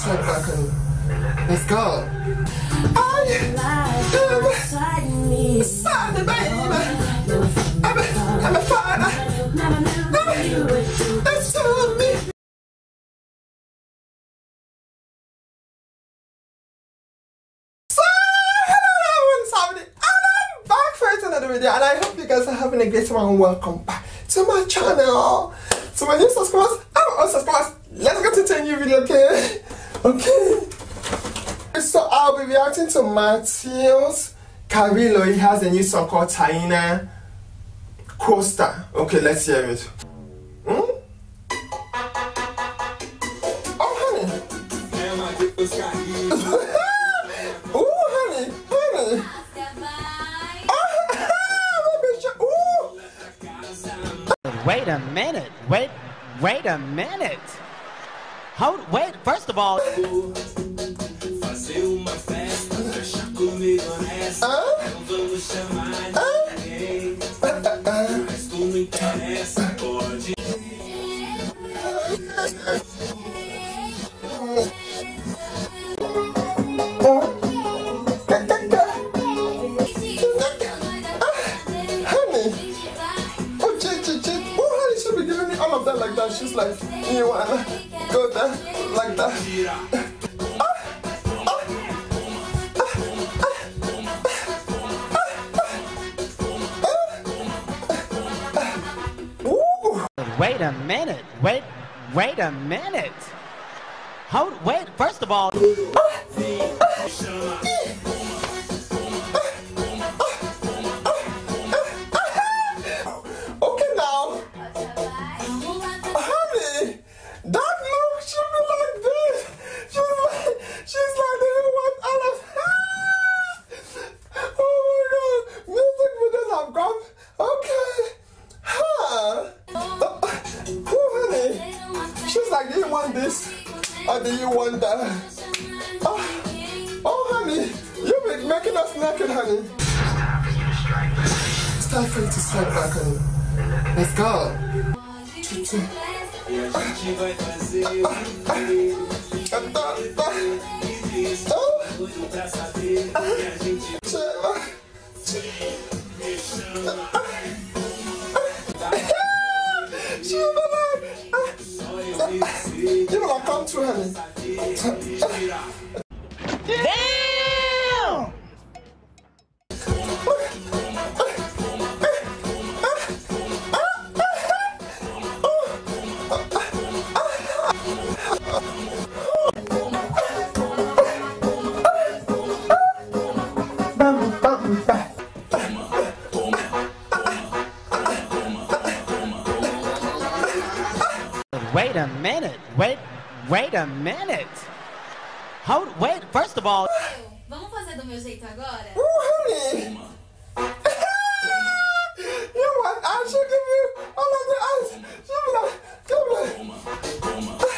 start back on. Let's go. I am sad, baby. I'm a father. That's me. So, hello, and I'm back for another video, and I hope you guys are having a great one. Welcome back to my channel. To my new subscribers and old subscribers, let's get into a new video, okay? Okay. So I'll be reacting to Mateus Carrilho. He has a new song called Tainá Costa. Okay, let's hear it. Oh, honey. Mateus Carrilho. Oh, honey. Wait a minute. Wait a minute. Wait, first of all. All of that like that. She's like, you wanna go there like that. Wait a minute. Wait a minute. Wait, first of all. Do you want this or do you want that? Oh honey, you've been making us naked, honey. It's time for you to start back, honey. Let's go. You will come through, honey. Damn! Wait a minute. Wait a minute. Wait, first of all. Vamos fazer do meu jeito agora? Honey. You want? I should give you all of the eyes.